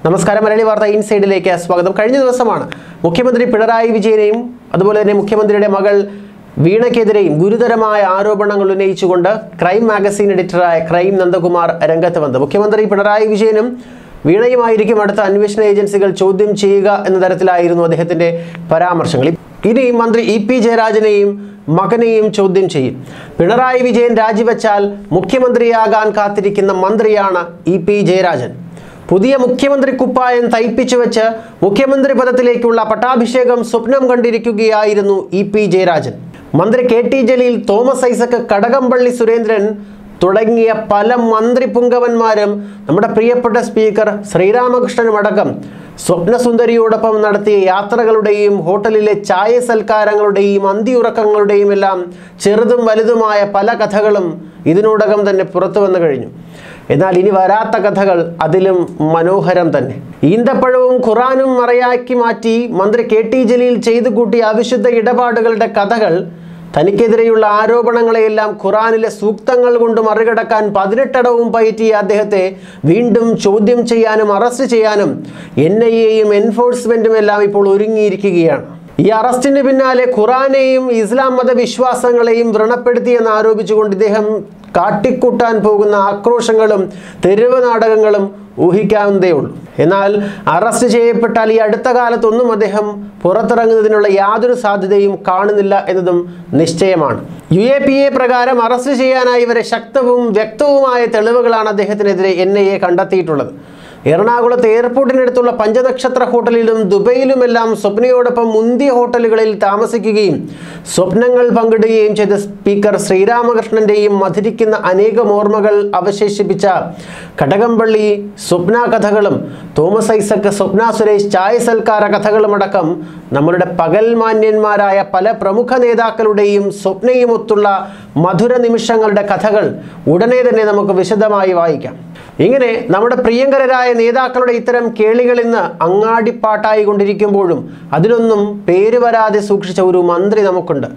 നമസ്കാരം, മലയാളി വാർത്ത ഇൻസൈഡിലേക്ക് സ്വാഗതം. കഴിഞ്ഞ ദിവസമാണ് മുഖ്യമന്ത്രി പിണറായി വിജയനെയും അതുപോലെ തന്നെ മുഖ്യമന്ത്രിയുടെ മകൾ വീണയ്ക്കെതിരെയും ഗുരുതരമായ ആരോപണങ്ങൾ ഉന്നയിച്ചുകൊണ്ട് ക്രൈം മാഗസിൻ എഡിറ്ററായ ക്രൈം നന്ദകുമാർ രംഗത്ത് വന്നത്. മുഖ്യമന്ത്രി പിണറായി വിജയനും വീണയുമായിരിക്കും അടുത്ത അന്വേഷണ ഏജൻസികൾ ചോദ്യം ചെയ്യുക എന്ന തരത്തിലായിരുന്നു അദ്ദേഹത്തിന്റെ പരാമർശങ്ങൾ. ഇനി മന്ത്രി EP ജയരാജനെയും മകനെയും ചോദ്യം ചെയ്യും. പിണറായി വിജയൻ രാജിവെച്ചാൽ മുഖ്യമന്ത്രിയാകാൻ കാത്തിരിക്കുന്ന മന്ത്രിയാണ് EP ജയരാജൻ. പുതിയ മുഖ്യമന്ത്രി കുപ്പായം തയ്പ്പിച്ചു വെച്ച് മുഖ്യമന്ത്രി പദത്തിലേക്കുള്ള പട്ടാഭിഷേകം സ്വപ്നം കണ്ടിരിക്കുകയായിരുന്നു EP ജയരാജൻ. മന്ത്രി KT Jaleel, Thomas Isaac, Kadakampally Surendran തുടങ്ങിയ പല മന്ത്രി പുങ്കവന്മാരും നമ്മുടെ പ്രിയപ്പെട്ട സ്പീക്കർ ശ്രീരാമകൃഷ്ണനും അടക്കം സ്വപ്നസുന്ദരിയോടൊപ്പം നടത്തിയ യാത്രകളുടെയും ഹോട്ടലിലെ ചായ സൽക്കാരങ്ങളുടെയും അന്തിയുറക്കങ്ങളുടെയും എല്ലാം ചെറുതും വലുതുമായ പല കഥകളും ഇതിനോടകം തന്നെ പുറത്തു വന്നു കഴിഞ്ഞു. എന്നാൽ ഇനി വരാത്ത കഥകൾ അതിലും മനോഹരം തന്നെ. ഈന്തപ്പഴവും ഖുറാനും മറയാക്കി മാറ്റി മന്ത്രി KT ജലീൽ ചെയ്തു കൂട്ടിയ അവിശുദ്ധ ഇടപാടുകളുടെ കഥകൾ, തനിക്കെതിരെയുള്ള ആരോപണങ്ങളെയെല്ലാം ഖുറാനിലെ സൂക്തങ്ങൾ കൊണ്ട് മറികടക്കാൻ 18 അടവും പയറ്റിയ അദ്ദേഹത്തെ വീണ്ടും ചോദ്യം ചെയ്യാനും അറസ്റ്റ് ചെയ്യാനും NIAയും എൻഫോഴ്സ്മെന്റും എല്ലാം ഇപ്പോൾ ഒരുങ്ങിയിരിക്കുകയാണ്. ഈ അറസ്റ്റിന് പിന്നാലെ ഖുറാനെയും ഇസ്ലാം മത വിശ്വാസങ്ങളെയും വ്രണപ്പെടുത്തിയെന്ന് ആരോപിച്ചുകൊണ്ട് ഇദ്ദേഹം കാട്ടിക്കൂട്ടാൻ പോകുന്ന ആക്രോശങ്ങളും തെരുവ് നാടകങ്ങളും ഊഹിക്കാവുന്നതേ ഉള്ളൂ. എന്നാൽ അറസ്റ്റ് ചെയ്യപ്പെട്ടാൽ ഈ അടുത്ത കാലത്തൊന്നും അദ്ദേഹം പുറത്തിറങ്ങുന്നതിനുള്ള യാതൊരു സാധ്യതയും കാണുന്നില്ല എന്നതും നിശ്ചയമാണ്. UAPA പ്രകാരം അറസ്റ്റ് ചെയ്യാനായി വരെ ശക്തവും വ്യക്തവുമായ തെളിവുകളാണ് അദ്ദേഹത്തിനെതിരെ NIA കണ്ടെത്തിയിട്ടുള്ളത്. എറണാകുളത്ത് എയർപോർട്ടിനടുത്തുള്ള പഞ്ചനക്ഷത്ര ഹോട്ടലിലും ദുബൈയിലുമെല്ലാം സ്വപ്നയോടൊപ്പം മുന്തിയ ഹോട്ടലുകളിൽ താമസിക്കുകയും സ്വപ്നങ്ങൾ പങ്കിടുകയും ചെയ്ത സ്പീക്കർ ശ്രീരാമകൃഷ്ണന്റെയും മധുരിക്കുന്ന അനേകം ഓർമ്മകൾ അവശേഷിപ്പിച്ച കടകംപള്ളി സ്വപ്ന കഥകളും തോമസ് ഐസക്, സ്വപ്ന സുരേഷ് ചായ സൽക്കാര കഥകളുമടക്കം നമ്മളുടെ പകൽമാന്യന്മാരായ പല പ്രമുഖ നേതാക്കളുടെയും സ്വപ്നയുമൊത്തുള്ള മധുര നിമിഷങ്ങളുടെ കഥകൾ ഉടനെ തന്നെ നമുക്ക് വിശദമായി വായിക്കാം. ഇങ്ങനെ നമ്മുടെ പ്രിയങ്കരരായ നേതാക്കളുടെ ഇത്തരം കേളികൾ ഇന്ന് അങ്ങാടിപ്പാട്ടായി കൊണ്ടിരിക്കുമ്പോഴും അതിലൊന്നും പേര് വരാതെ സൂക്ഷിച്ച ഒരു മന്ത്രി നമുക്കുണ്ട്,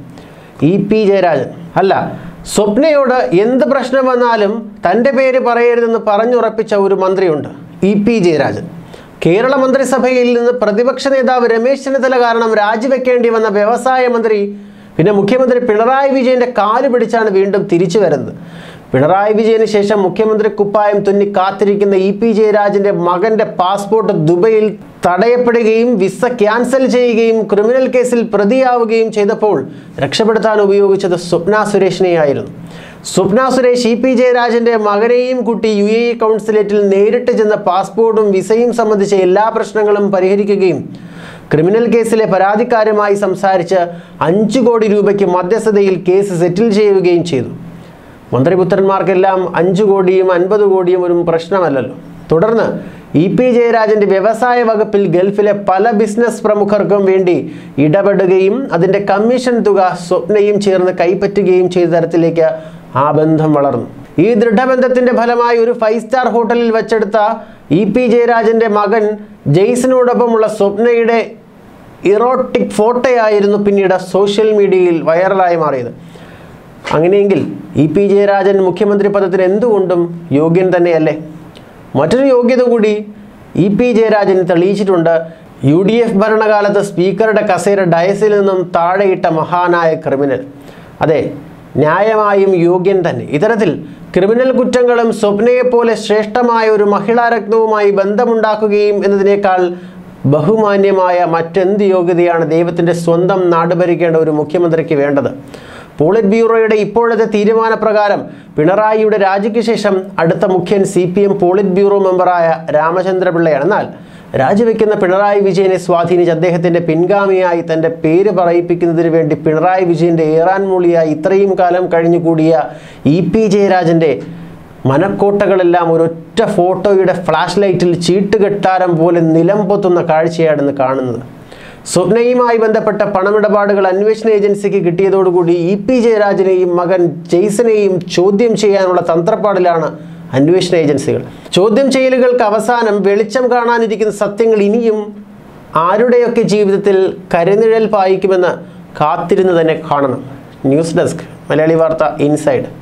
EP ജയരാജൻ. അല്ല, സ്വപ്നയോട് എന്ത് പ്രശ്നം വന്നാലും തൻ്റെ പേര് പറയരുതെന്ന് പറഞ്ഞുറപ്പിച്ച ഒരു മന്ത്രിയുണ്ട്, EP ജയരാജൻ. കേരള മന്ത്രിസഭയിൽ നിന്ന് പ്രതിപക്ഷ നേതാവ് രമേശ് ചെന്നിത്തല കാരണം രാജിവെക്കേണ്ടി വന്ന വ്യവസായ മന്ത്രി പിന്നെ മുഖ്യമന്ത്രി പിണറായി വിജയന്റെ കാല് പിടിച്ചാണ് വീണ്ടും തിരിച്ചു വരുന്നത്. പിണറായി വിജയന് ശേഷം മുഖ്യമന്ത്രി കുപ്പായം തുന്നി കാത്തിരിക്കുന്ന EP ജയരാജന്റെ മകന്റെ പാസ്പോർട്ട് ദുബൈയിൽ തടയപ്പെടുകയും വിസ ക്യാൻസൽ ചെയ്യുകയും ക്രിമിനൽ കേസിൽ പ്രതിയാവുകയും ചെയ്തപ്പോൾ രക്ഷപ്പെടുത്താൻ ഉപയോഗിച്ചത് സ്വപ്ന സുരേഷിനെയായിരുന്നു. സ്വപ്ന സുരേഷ് EP ജയരാജന്റെ മകനെയും കൂട്ടി UAE കൗൺസിലേറ്റിൽ നേരിട്ട് ചെന്ന പാസ്പോർട്ടും വിസയും സംബന്ധിച്ച എല്ലാ പ്രശ്നങ്ങളും പരിഹരിക്കുകയും ക്രിമിനൽ കേസിലെ പരാതിക്കാരുമായി സംസാരിച്ച് 5 കോടി രൂപയ്ക്ക് മധ്യസ്ഥതയിൽ കേസ് സെറ്റിൽ ചെയ്യുകയും ചെയ്തു. മന്ത്രിപുത്രന്മാർക്കെല്ലാം 5 കോടിയും 50 കോടിയും ഒരു പ്രശ്നമല്ലല്ലോ. തുടർന്ന് EP ജയരാജന്റെ വ്യവസായ വകുപ്പിൽ ഗൾഫിലെ പല ബിസിനസ് പ്രമുഖർക്കും വേണ്ടി ഇടപെടുകയും അതിൻ്റെ കമ്മീഷൻ തുക സ്വപ്നയും ചേർന്ന് കൈപ്പറ്റുകയും ചെയ്ത തരത്തിലേക്ക് ആ ബന്ധം വളർന്നു. ഈ ദൃഢബന്ധത്തിന്റെ ഫലമായി ഒരു 5 സ്റ്റാർ ഹോട്ടലിൽ വെച്ചെടുത്ത EP ജയരാജന്റെ മകൻ ജെയ്സനോടൊപ്പമുള്ള സ്വപ്നയുടെ ഇറോട്ടിക് ഫോട്ടോയായിരുന്നു പിന്നീട് സോഷ്യൽ മീഡിയയിൽ വൈറലായി മാറിയത്. അങ്ങനെയെങ്കിൽ EP ജയരാജൻ മുഖ്യമന്ത്രി പദത്തിന് എന്തുകൊണ്ടും യോഗ്യൻ തന്നെയല്ലേ? മറ്റൊരു യോഗ്യത കൂടി EP ജയരാജൻ തെളിയിച്ചിട്ടുണ്ട്. UDF ഭരണകാലത്ത് സ്പീക്കറുടെ കസേര ഡയസിൽ നിന്നും താഴെയിട്ട മഹാനായ ക്രിമിനൽ. അതെ, ന്യായമായും യോഗ്യൻ തന്നെ. ഇത്തരത്തിൽ ക്രിമിനൽ കുറ്റങ്ങളും സ്വപ്നയെപ്പോലെ ശ്രേഷ്ഠമായ ഒരു മഹിളാരത്നവുമായി ബന്ധമുണ്ടാക്കുകയും എന്നതിനേക്കാൾ ബഹുമാന്യമായ മറ്റെന്ത് യോഗ്യതയാണ് ദൈവത്തിൻ്റെ സ്വന്തം നാട് ഭരിക്കേണ്ട ഒരു മുഖ്യമന്ത്രിക്ക് വേണ്ടത്? പോളിറ്റ് ബ്യൂറോയുടെ ഇപ്പോഴത്തെ തീരുമാനപ്രകാരം പിണറായിയുടെ രാജിക്ക് ശേഷം അടുത്ത മുഖ്യൻ CPM പോളിറ്റ് ബ്യൂറോ മെമ്പറായ രാമചന്ദ്രപിള്ളയാണ്. എന്നാൽ രാജിവെക്കുന്ന പിണറായി വിജയനെ സ്വാധീനിച്ച് അദ്ദേഹത്തിൻ്റെ പിൻഗാമിയായി തൻ്റെ പേര് പറയിപ്പിക്കുന്നതിന് വേണ്ടി പിണറായി വിജയൻ്റെ ഏറാൻ മൂളിയായി ഇത്രയും കാലം കഴിഞ്ഞുകൂടിയ EP ജയരാജൻ്റെ മനക്കോട്ടകളെല്ലാം ഒരൊറ്റ ഫോട്ടോയുടെ ഫ്ലാഷ് ലൈറ്റിൽ ചീട്ടുകെട്ടാരം പോലെ നിലം പൊത്തുന്ന കാഴ്ചയാണ് കാണുന്നത്. സ്വപ്നയുമായി ബന്ധപ്പെട്ട പണമിടപാടുകൾ അന്വേഷണ ഏജൻസിക്ക് കിട്ടിയതോടുകൂടി EP ജയരാജനെയും മകൻ ജെയ്സനെയും ചോദ്യം ചെയ്യാനുള്ള തന്ത്രപ്പാടിലാണ് അന്വേഷണ ഏജൻസികൾ. ചോദ്യം ചെയ്യലുകൾക്ക് അവസാനം വെളിച്ചം കാണാനിരിക്കുന്ന സത്യങ്ങൾ ഇനിയും ആരുടെയൊക്കെ ജീവിതത്തിൽ കരിനിഴൽ പായിക്കുമെന്ന് കാത്തിരുന്ന് തന്നെ കാണണം. ന്യൂസ് ഡെസ്ക്, മലയാളി വാർത്ത ഇൻസൈഡ്.